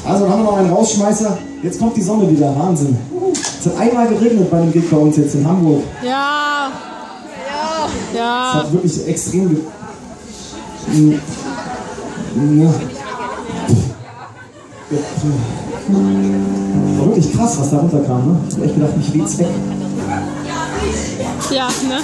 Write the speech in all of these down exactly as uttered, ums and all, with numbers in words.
Also dann haben wir noch einen Rausschmeißer. Jetzt kommt die Sonne wieder. Wahnsinn. Es hat einmal geregnet bei dem Gig bei uns jetzt in Hamburg. Ja. Ja. Ja. Es hat wirklich extrem ge... Ja. War wirklich krass, was da runterkam, ne? Ich hab echt gedacht, mich weht's weg. Ja, ne?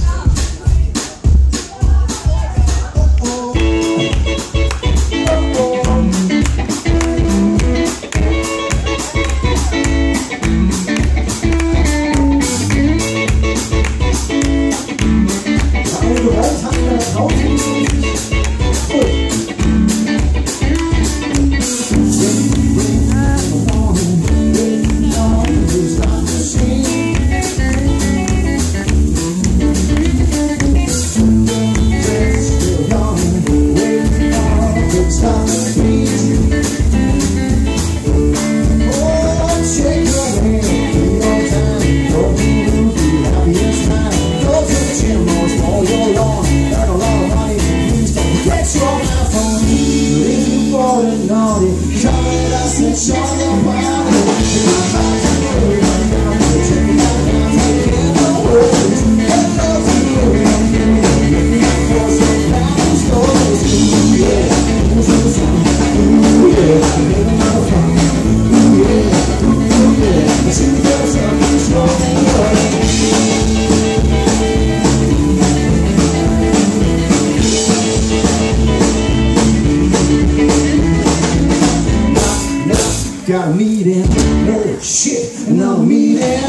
Got a meeting, oh shit, another meeting.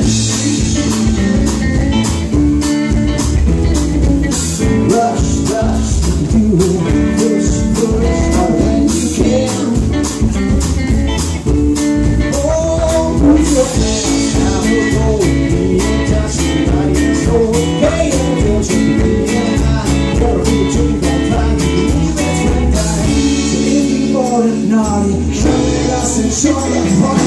Rush, rush, do it, push, push, harder than you can. Oh, move your hands, now we'll go. Be in touch, body and soul. Pay attention, be in high. Gotta be a chicken, don't try to believe that's when time. So if you bought it naughty, show it us and show it.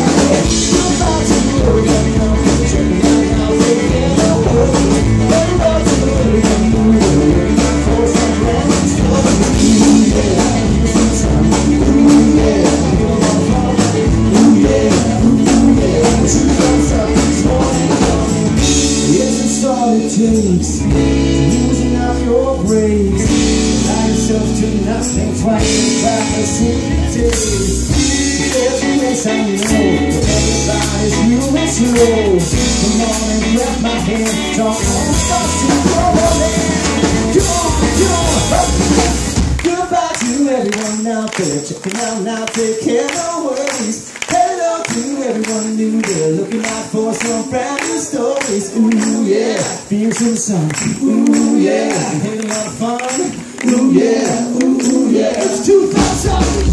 Using up your brakes, allow yourself to not think twice about the city. There's a place I know where everybody's moving slow. Come on and grab my hand, don't ever stop to go on. Come on, come on. Goodbye to everyone out there, checking out now, take care, no worries. Hello to everyone new there, looking out for some brand new stories. Ooh yeah, feel some sun. Ooh yeah, having a lot of fun. Ooh yeah, ooh, ooh yeah. It's two thousand.